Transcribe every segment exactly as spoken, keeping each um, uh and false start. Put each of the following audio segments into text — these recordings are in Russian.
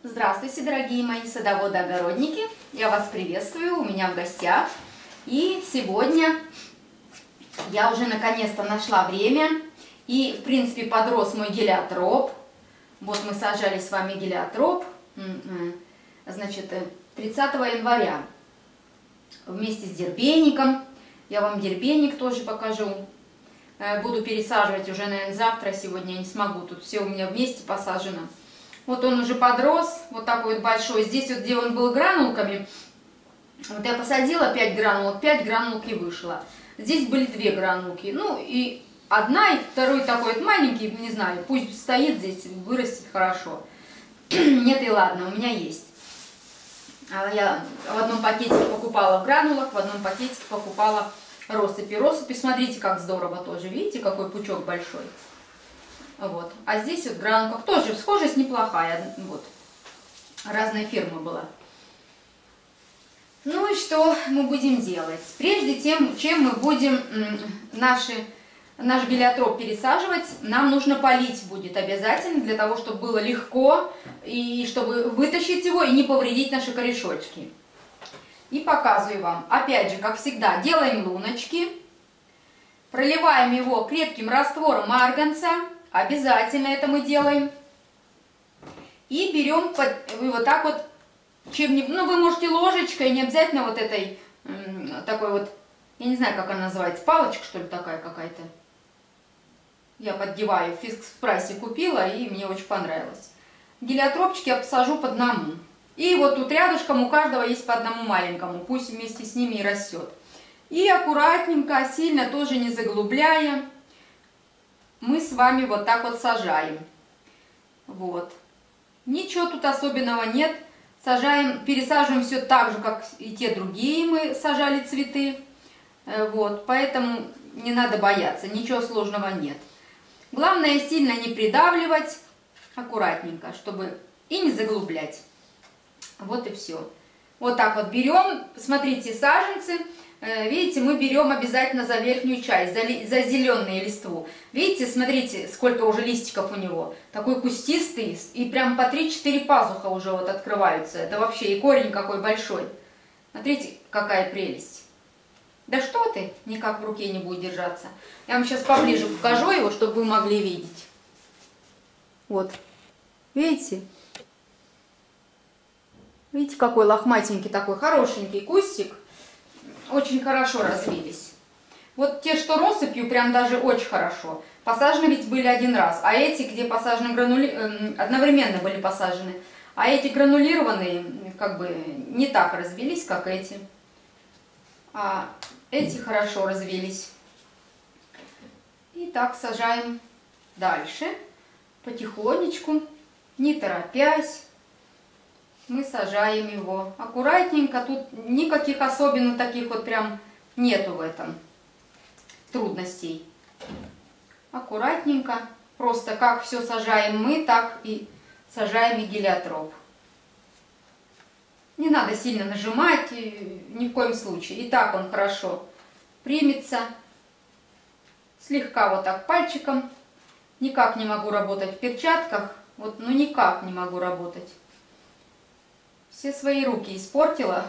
Здравствуйте, дорогие мои садоводы-огородники! Я вас приветствую, у меня в гостях. И сегодня я уже наконец-то нашла время. И, в принципе, подрос мой гелиотроп. Вот мы сажали с вами гелиотроп, значит, тридцатого января. Вместе с дербеником. Я вам дербеник тоже покажу. Буду пересаживать уже, наверное, завтра. Сегодня я не смогу. Тут все у меня вместе посажено. Вот он уже подрос, вот такой вот большой. Здесь вот, где он был гранулками, вот я посадила пять гранулок, пять гранулок и вышло. Здесь были две гранулки. Ну и одна, и второй такой вот маленький, не знаю, пусть стоит здесь, вырастет хорошо. Нет и ладно, у меня есть. Я в одном пакетике покупала в гранулах, в одном пакетике покупала россыпи. Россыпи, смотрите, как здорово тоже. Видите, какой пучок большой. Вот. А здесь вот в гранулках тоже схожесть неплохая. Вот. Разная фирма была. Ну и что мы будем делать? Прежде тем, чем мы будем наши, наш гелиотроп пересаживать, нам нужно полить будет обязательно, для того, чтобы было легко, и чтобы вытащить его и не повредить наши корешочки. И показываю вам. Опять же, как всегда, делаем луночки. Проливаем его крепким раствором марганца. Обязательно это мы делаем. И берем под, вот так вот чем-нибудь, ну вы можете ложечкой, не обязательно вот этой, такой вот, я не знаю, как она называется, палочка что ли такая какая-то. Я поддеваю, в фикс-прайсе купила и мне очень понравилось. Гелиотропчики я посажу по одному. И вот тут рядышком у каждого есть по одному маленькому, пусть вместе с ними и растет. И аккуратненько, сильно тоже не заглубляя, мы с вами вот так вот сажаем. Вот. Ничего тут особенного нет. Сажаем, пересаживаем все так же, как и те другие мы сажали цветы. Вот. Поэтому не надо бояться, ничего сложного нет. Главное сильно не придавливать, аккуратненько, чтобы и не заглублять. Вот и все. Вот так вот берем, смотрите, саженцы. Видите, мы берем обязательно за верхнюю часть, за, за зеленые листву. Видите, смотрите, сколько уже листиков у него. Такой кустистый, и прям по три-четыре пазуха уже вот открываются. Это вообще и корень какой большой. Смотрите, какая прелесть. Да что ты, никак в руке не будет держаться. Я вам сейчас поближе покажу его, чтобы вы могли видеть. Вот, видите? Видите, какой лохматенький такой, хорошенький кустик. Очень хорошо развились. Вот те, что россыпью, прям даже очень хорошо. Посажены ведь были один раз. А эти, где посажены гранули... одновременно были посажены. А эти гранулированные, как бы, не так развились, как эти. А эти хорошо развились. И так сажаем дальше. Потихонечку, не торопясь. Мы сажаем его аккуратненько, тут никаких особенно таких вот прям нету в этом трудностей. Аккуратненько, просто как все сажаем мы, так и сажаем и гелиотроп. Не надо сильно нажимать, ни в коем случае. И так он хорошо примется. Слегка вот так пальчиком. Никак не могу работать в перчатках, вот, ну никак не могу работать. Все свои руки испортила.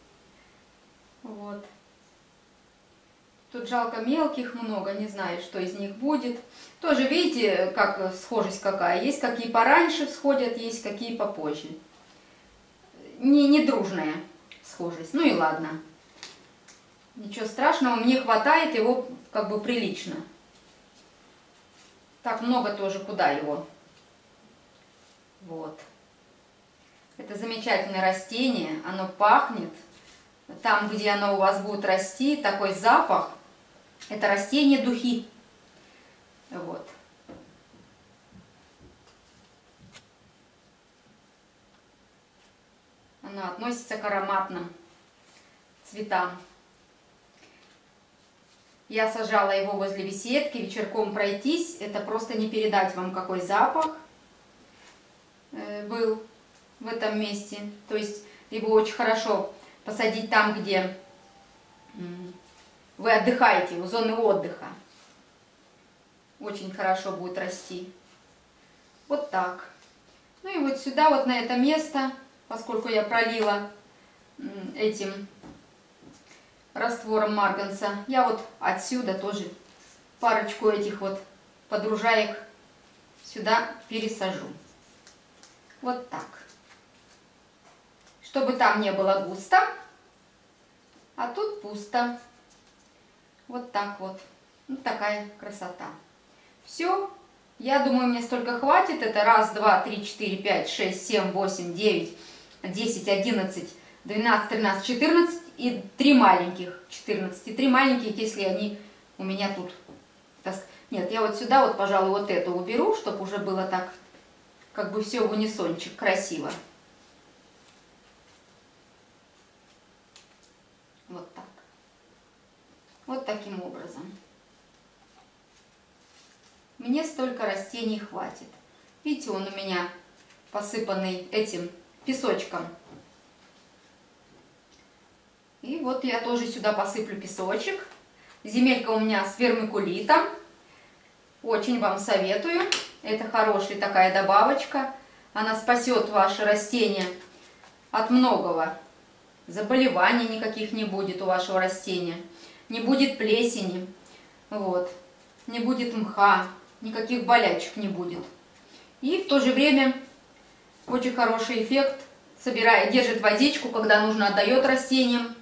Вот. Тут жалко мелких много, не знаю, что из них будет. Тоже видите, как схожесть какая. Есть какие пораньше всходят, есть какие попозже. Не, не дружная схожесть. Ну и ладно. Ничего страшного, мне хватает его как бы прилично. Так много тоже, куда его. Вот. Это замечательное растение, оно пахнет. Там, где оно у вас будет расти, такой запах. Это растение духи. Вот. Оно относится к ароматным цветам. Я сажала его возле беседки, вечерком пройтись. Это просто не передать вам, какой запах был в этом месте. То есть его очень хорошо посадить там, где вы отдыхаете, у зоны отдыха. Очень хорошо будет расти. Вот так. Ну и вот сюда, вот на это место, поскольку я пролила этим раствором марганца, я вот отсюда тоже парочку этих вот подружаек сюда пересажу. Вот так. Чтобы там не было густо, а тут пусто. Вот так вот. Вот такая красота. Все. Я думаю, мне столько хватит. Это раз, два, три, четыре, пять, шесть, семь, восемь, девять, десять, одиннадцать, двенадцать, тринадцать, четырнадцать и три маленьких. четырнадцать и три маленьких, если они у меня тут. Нет, я вот сюда вот, пожалуй, вот эту уберу, чтобы уже было так, как бы все в унисончик, красиво. Вот так. Вот таким образом. Мне столько растений хватит. Видите, он у меня посыпанный этим песочком. И вот я тоже сюда посыплю песочек. Земелька у меня с вермикулитом. Очень вам советую. Это хорошая такая добавочка. Она спасет ваше растение от многого. Заболеваний никаких не будет у вашего растения. Не будет плесени. Вот. Не будет мха. Никаких болячек не будет. И в то же время очень хороший эффект. Собирает, держит водичку, когда нужно, отдает растениям.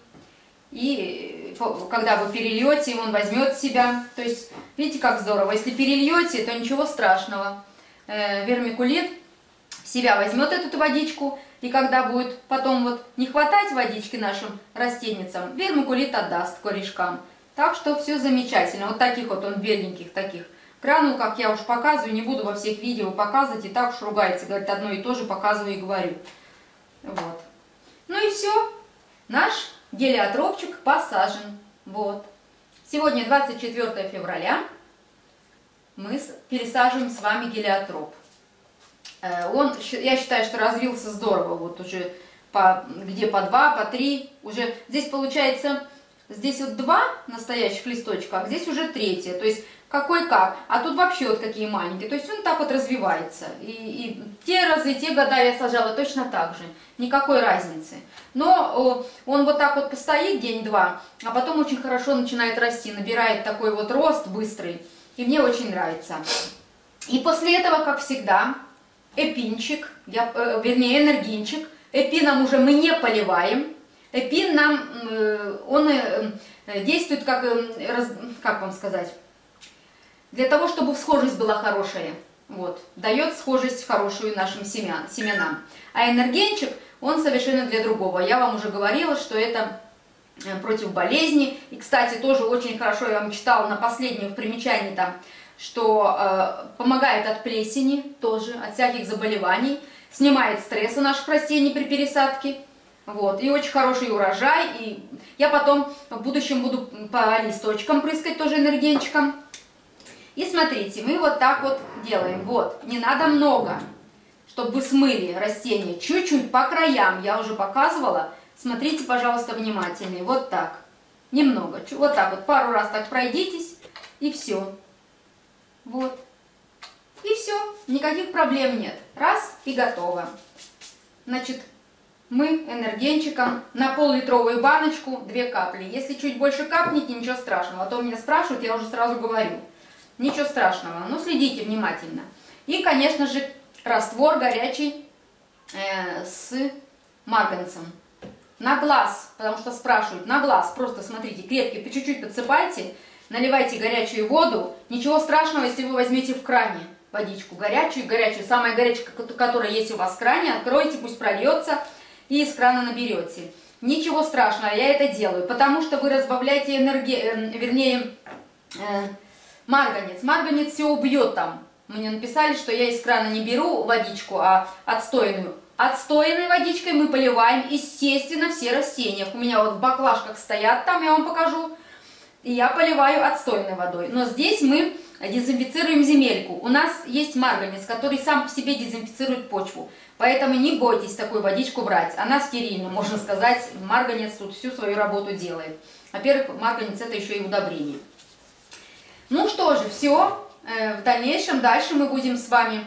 И когда вы перельете, он возьмет себя. То есть, видите, как здорово. Если перельете, то ничего страшного. Э, вермикулит в себя возьмет эту водичку. И когда будет потом вот не хватать водички нашим растенницам, вермикулит отдаст корешкам. Так что все замечательно. Вот таких вот он беленьких таких. Гранул, как я уж показываю, не буду во всех видео показывать. И так уж ругается, говорит, одно и то же показываю и говорю. Вот. Ну и все. Наш гелиотропчик посажен. Вот. Сегодня двадцать четвёртое февраля. Мы пересаживаем с вами гелиотроп. Он, я считаю, что развился здорово. Вот уже по, где по два, по три. Уже здесь получается, здесь вот два настоящих листочка, а здесь уже третье. То есть какой как. А тут вообще вот какие маленькие. То есть он так вот развивается. И, и те разы, и те года я сажала точно так же. Никакой разницы. Но он вот так вот постоит день-два, а потом очень хорошо начинает расти. Набирает такой вот рост быстрый. И мне очень нравится. И после этого, как всегда, эпинчик, я, э, вернее энергинчик. Эпином уже мы не поливаем. Эпин нам, э, он э, действует как, э, как вам сказать, для того, чтобы схожесть была хорошая. Вот, дает схожесть хорошую нашим семян, семенам. А энергенчик, он совершенно для другого. Я вам уже говорила, что это против болезни. И, кстати, тоже очень хорошо я вам читала на последнем в примечании там, что э, помогает от плесени тоже, от всяких заболеваний, снимает стресс у наших растений при пересадке. Вот, и очень хороший урожай. И я потом в будущем буду по листочкам прыскать тоже энергенчиком. И смотрите, мы вот так вот делаем. Вот, не надо много, чтобы вы смыли растение. Чуть-чуть по краям, я уже показывала. Смотрите, пожалуйста, внимательнее. Вот так. Немного. Вот так вот. Пару раз так пройдитесь. И все. Вот. И все. Никаких проблем нет. Раз и готово. Значит, мы энергенчиком на пол-литровую баночку две капли. Если чуть больше капните, ничего страшного. А то меня спрашивают, я уже сразу говорю. Ничего страшного. Но следите внимательно. И, конечно же, раствор горячий э, с марганцем. На глаз, потому что спрашивают, на глаз, просто смотрите, крепкий, по чуть-чуть подсыпайте, наливайте горячую воду. Ничего страшного, если вы возьмете в кране водичку горячую, горячую, самая горячая, которая есть у вас в кране, откройте, пусть прольется, и из крана наберете. Ничего страшного, я это делаю, потому что вы разбавляете энергию, э, вернее, э, марганец. Марганец все убьет там. Мне написали, что я из крана не беру водичку, а отстойную. Отстойной водичкой мы поливаем, естественно, все растения. У меня вот в баклажках стоят, там я вам покажу. И я поливаю отстойной водой. Но здесь мы дезинфицируем земельку. У нас есть марганец, который сам по себе дезинфицирует почву. Поэтому не бойтесь такую водичку брать. Она стерильна, можно сказать. Марганец тут всю свою работу делает. Во-первых, марганец это еще и удобрение. Ну что же, все. В дальнейшем, дальше мы будем с вами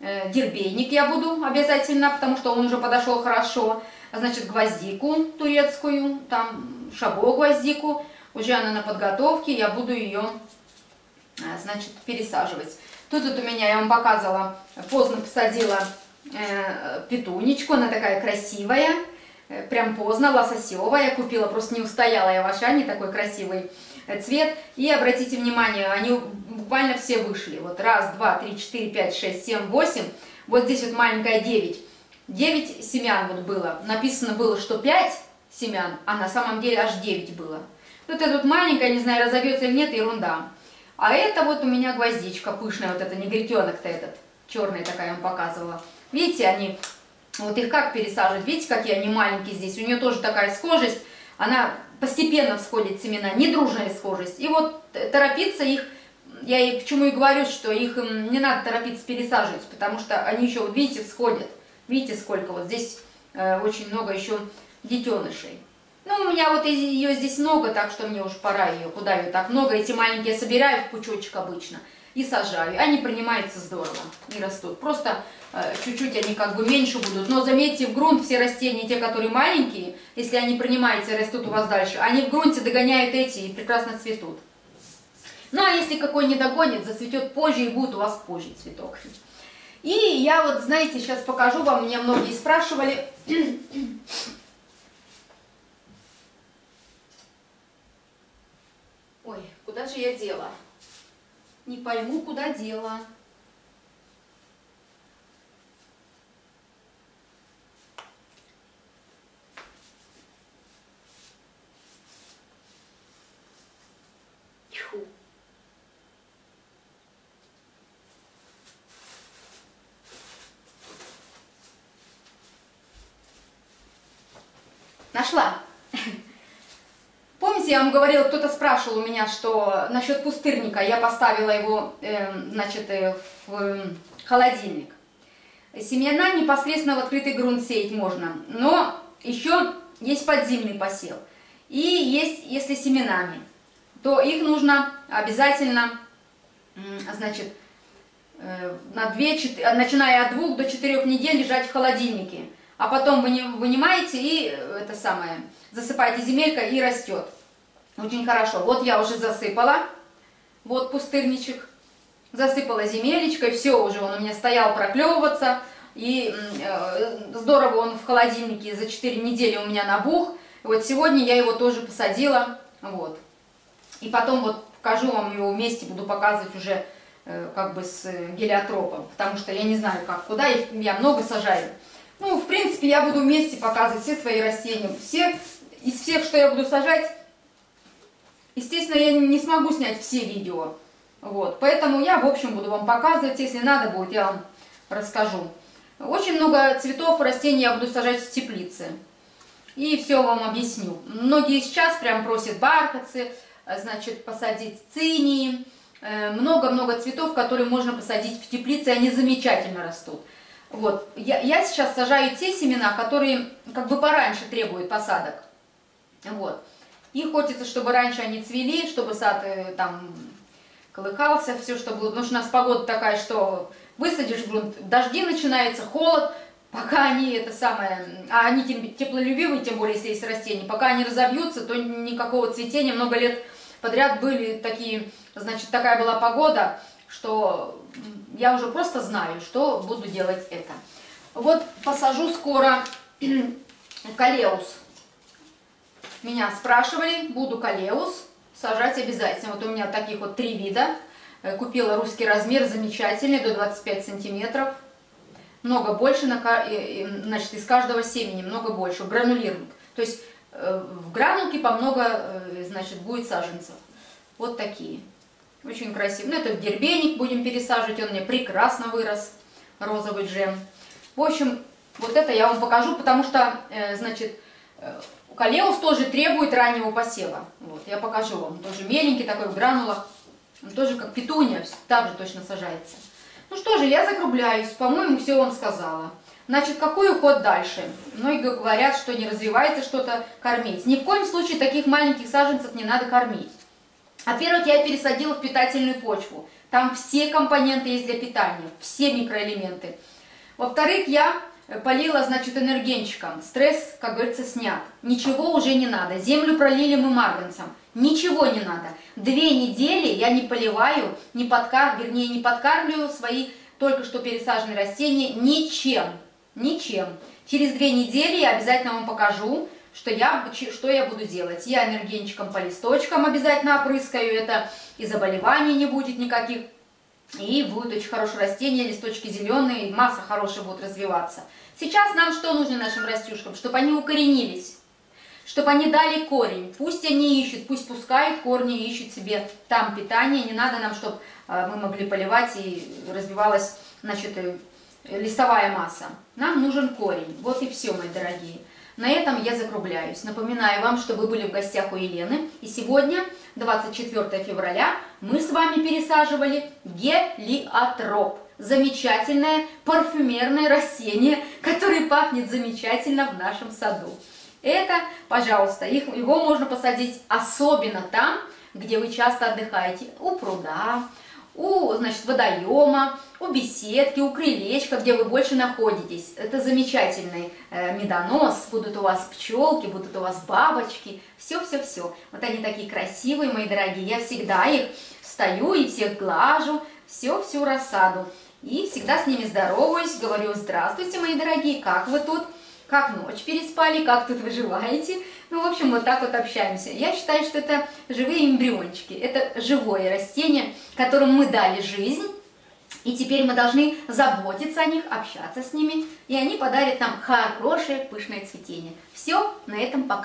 э, дербейник я буду обязательно, потому что он уже подошел хорошо. Значит, гвоздику турецкую, там шабо гвоздику, уже она на подготовке, я буду ее, значит, пересаживать. Тут вот у меня, я вам показывала, поздно посадила э, петунечку, она такая красивая, э, прям поздно, лососевая, купила, просто не устояла я в Ашане, такой красивый цвет. И обратите внимание, они буквально все вышли. Вот раз, два, три, четыре, пять, шесть, семь, восемь. Вот здесь вот маленькая девять. девять семян вот было. Написано было, что пять семян, а на самом деле аж девять было. Вот это вот маленькая, не знаю, разовьется или нет, ерунда. А это вот у меня гвоздичка пышная, вот это негритенок-то этот, черная такая я вам показывала. Видите, они, вот их как пересаживать, видите, какие они маленькие здесь. У нее тоже такая схожесть, она постепенно всходит семена, недружная схожесть. И вот торопиться их, я и к чему и говорю, что их не надо торопиться пересаживать, потому что они еще, вот видите, всходят. Видите, сколько вот здесь э, очень много еще детенышей. Ну, у меня вот ее здесь много, так что мне уж пора ее, куда ее так много. Эти маленькие собираю в пучочек обычно и сажаю. Они принимаются здорово и растут. Просто чуть-чуть э, они как бы меньше будут. Но заметьте, в грунт все растения, те, которые маленькие, если они принимаются и растут у вас дальше, они в грунте догоняют эти и прекрасно цветут. Ну, а если какой не догонит, зацветет позже и будет у вас позже цветок. И я вот, знаете, сейчас покажу вам, меня многие спрашивали... Ой, куда же я дела? Не пойму, куда дела. Тьфу. Нашла. Помните, я вам говорила, кто-то спрашивал у меня, что насчет пустырника, я поставила его, э, значит, э, в э, холодильник. Семена непосредственно в открытый грунт сеять можно, но еще есть подзимный посев. И есть, если семенами, то их нужно обязательно, э, значит, э, на две, четыре, начиная от двух до четырех недель лежать в холодильнике. А потом вы вынимаете и это самое, засыпаете земелькой и растет. Очень хорошо. Вот я уже засыпала, вот пустырничек, засыпала земелечкой, все уже он у меня стоял проклевываться. И э, здорово он в холодильнике за четыре недели у меня набух. И вот сегодня я его тоже посадила. Вот. И потом вот покажу вам его вместе, буду показывать уже э, как бы с гелиотропом. Потому что я не знаю как, куда, я много сажаю. Ну, в принципе, я буду вместе показывать все свои растения. Все, из всех, что я буду сажать, естественно, я не смогу снять все видео. Вот. Поэтому я, в общем, буду вам показывать. Если надо будет, я вам расскажу. Очень много цветов и растений я буду сажать в теплице. И все вам объясню. Многие сейчас прям просят бархатцы, значит, посадить цинии. Много-много цветов, которые можно посадить в теплице, они замечательно растут. Вот, я, я сейчас сажаю те семена, которые как бы пораньше требуют посадок. Вот. И хочется, чтобы раньше они цвели, чтобы сад там колыхался, все, что было. Потому что у нас погода такая, что высадишь в грунт, дожди начинаются, холод, пока они это самое, а они теплолюбивые, тем более, если есть растения, пока они разовьются, то никакого цветения. Много лет подряд были такие, значит, такая была погода, что я уже просто знаю, что буду делать это. Вот посажу скоро калеус. Меня спрашивали, буду калеус сажать обязательно. Вот у меня таких вот три вида. Купила русский размер, замечательный, до двадцати пяти сантиметров. Много больше, значит, из каждого семени много больше, гранулированных. То есть в гранулке по много, значит, будет саженцев. Вот такие. Очень красиво. Ну, это дербейник будем пересаживать, он мне прекрасно вырос, розовый джем. В общем, вот это я вам покажу, потому что, э, значит, э, калеус тоже требует раннего посева. Вот, я покажу вам. Тоже меленький такой, в гранулах. Он тоже как петуния, также точно сажается. Ну что же, я закругляюсь. По-моему, все вам сказала. Значит, какой уход дальше? Многие говорят, что не развивается что-то, кормить. Ни в коем случае таких маленьких саженцев не надо кормить. Во-первых, я пересадила в питательную почву. Там все компоненты есть для питания, все микроэлементы. Во-вторых, я полила, значит, энергенчиком. Стресс, как говорится, снят. Ничего уже не надо. Землю пролили мы марганцем. Ничего не надо. Две недели я не поливаю, не подкар... вернее, не подкармливаю свои только что пересаженные растения ничем. Ничем. Через две недели я обязательно вам покажу, что я, что я буду делать. Я энергенчиком по листочкам обязательно опрыскаю это, и заболеваний не будет никаких. И будет очень хорошее растение, листочки зеленые, масса хорошая будет развиваться. Сейчас нам что нужно нашим растюшкам? Чтобы они укоренились, чтобы они дали корень. Пусть они ищут, пусть пускают корни, ищут себе там питание. Не надо нам, чтобы мы могли поливать и развивалась, значит, листовая масса. Нам нужен корень. Вот и все, мои дорогие. На этом я закругляюсь. Напоминаю вам, что вы были в гостях у Елены. И сегодня, двадцать четвёртое февраля, мы с вами пересаживали гелиотроп. Замечательное парфюмерное растение, которое пахнет замечательно в нашем саду. Это, пожалуйста, их, его можно посадить особенно там, где вы часто отдыхаете. У пруда, у, значит, водоема, у беседки, у крылечка, где вы больше находитесь. Это замечательный э, медонос, будут у вас пчелки, будут у вас бабочки, все-все-все. Вот они такие красивые, мои дорогие, я всегда их стою и всех глажу, все-всю рассаду. И всегда с ними здороваюсь, говорю: здравствуйте, мои дорогие, как вы тут? Как ночь переспали, как тут выживаете? Ну, в общем, вот так вот общаемся. Я считаю, что это живые эмбриончики, это живое растение, которым мы дали жизнь, и теперь мы должны заботиться о них, общаться с ними, и они подарят нам хорошее пышное цветение. Все, на этом пока.